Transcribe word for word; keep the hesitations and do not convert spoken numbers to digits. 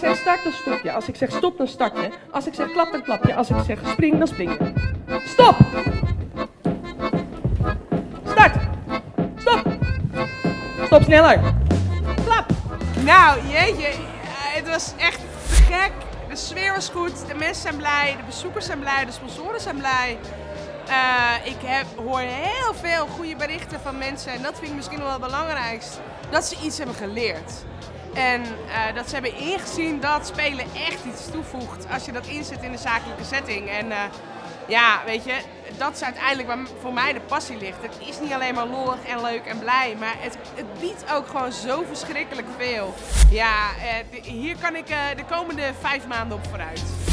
zeg start, dan stop je. Als ik zeg stop, dan start je. Als ik zeg klap, dan klap je. Als ik zeg spring, dan spring je. Stop! Start! Stop! Stop sneller! Klap! Nou, jeetje, het was echt gek. De sfeer was goed, de mensen zijn blij, de bezoekers zijn blij, de sponsoren zijn blij. Uh, ik heb, hoor heel veel goede berichten van mensen en dat vind ik misschien wel het belangrijkst. Dat ze iets hebben geleerd. En uh, dat ze hebben ingezien dat spelen echt iets toevoegt als je dat inzet in de zakelijke setting. En uh, ja, weet je, dat is uiteindelijk waar voor mij de passie ligt. Het is niet alleen maar lollig en leuk en blij, maar het, het biedt ook gewoon zo verschrikkelijk veel. Ja, uh, de, hier kan ik uh, de komende vijf maanden op vooruit.